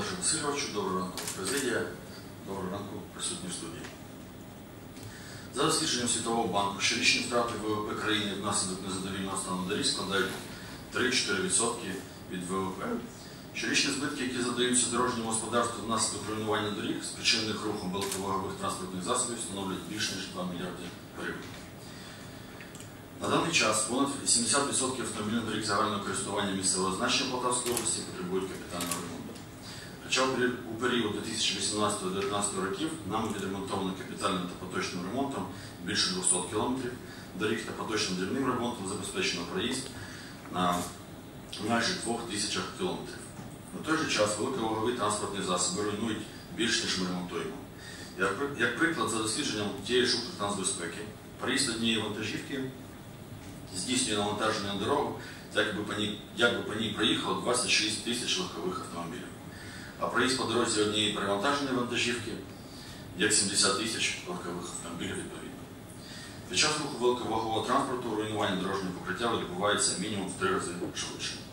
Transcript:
Олеже Васильовичу, доброго ранку президія, доброго ранку присутні в студії. За дослідженням Світового банку, щорічні втрати ВВП країни внаслідок незадовільного стану доріг складають 3-4% від ВВП. Щорічні збитки, які задаються дорожньому господарству внаслідок руйнування доріг, спричинених рухом великовагових транспортних засобів, становлять більше ніж 2 мільярди гривень. На даний час понад 70% автомобільних доріг загального користування місцевого значення Полтавської області потребують капітального ремонту. Хоча у період 2018-2019 років нами відремонтовано капітальним та поточним ремонтом більше 200 км доріг та поточним дрібним ремонтом забезпечено проїзд на майже 2000 км. На той же час великовагові транспортні засоби руйнують більш ніж ми ремонтуємо. Як приклад, за дослідженням тієї ж Укртрансбезпеки, проїзд однієї вантажівки здійснює навантаження на дорогу, як би по ній проїхало 26 тисяч легкових автомобілів. А проїзд по дорозі однієї перевантаженої вантажівки як 70 тисяч легкових автомобілів відповідно. Під час руху великовагового транспорту руйнування дорожнього покриття відбувається мінімум в 3 рази швидше.